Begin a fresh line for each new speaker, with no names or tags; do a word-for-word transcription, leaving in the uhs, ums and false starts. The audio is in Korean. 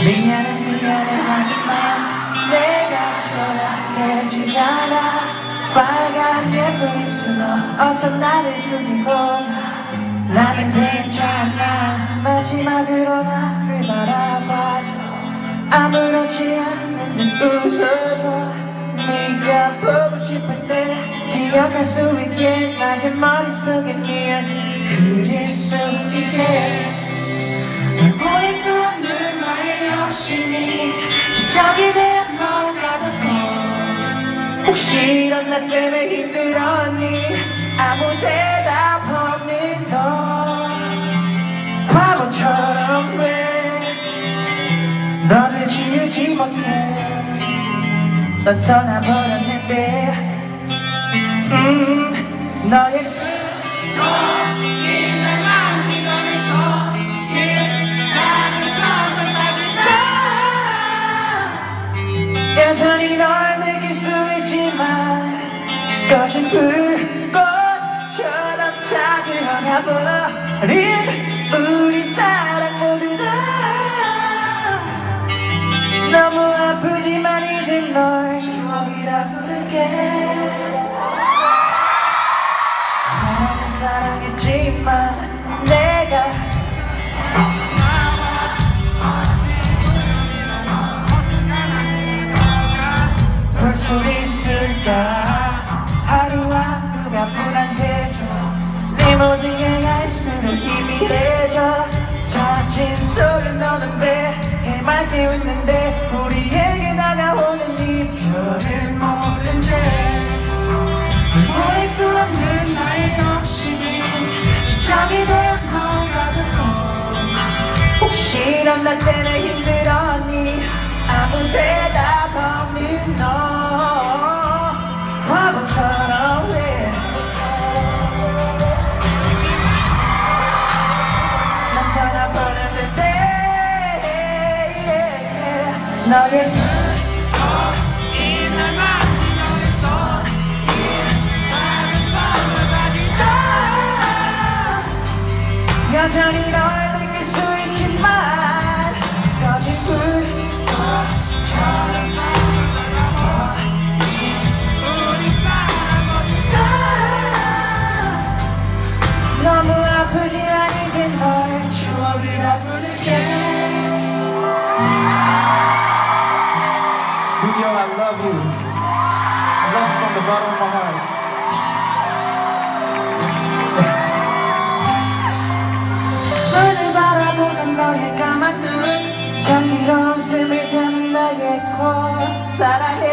미안해 미안해 하지마 내가 초라해지잖아 빨간 예쁜 입술로 어서 나를 죽이고 나는 괜찮아 마지막으로 나를 바라봐줘 아무렇지 않는 듯 웃어줘 네가 보고 싶을 때 기억할 수 있게 나의 머릿속에 기억 그릴 수 있게 널 보일 수 없는 나의 욕심이 집착이 되어 널 가득고 혹시 이런 나 때문에 힘들었니 아무 대답 없는 너 바보처럼 왜 너를 지우지 못해 넌 떠나버렸는데 음 너의 여전히 널 느낄 수 있지만 꺼진 불꽃처럼 다 들어가 버린 우리 사랑 모두 다 너무 아프지만 이제 널 추억이라 부를게 사랑은 사랑했지만 내가 볼 수 있을까 하루하루가 불안해져 네 모든 게 갈수록 희미해져 사진 속에 너는 왜 해맑게 웃는데 우리에게 다가오는 이별을 모른 채 보일 수 없는 나의 욕심이 집착이 되어 널 가두고 혹시 이런 나 때문에 힘들었니 아무 대답 없는 너 바보처럼 왜 난 떠나버렸는데 너의 여전히 널 느낄 수 있지만 꺼진 불꽃처럼 너무 아프지만 이제 널 추억이라 부를게
Yo, I love you. I love you from the bottom of my heart.
눈을 바라보던 너의 까만 눈 향기로운 숨을 담은 나의 코 사랑해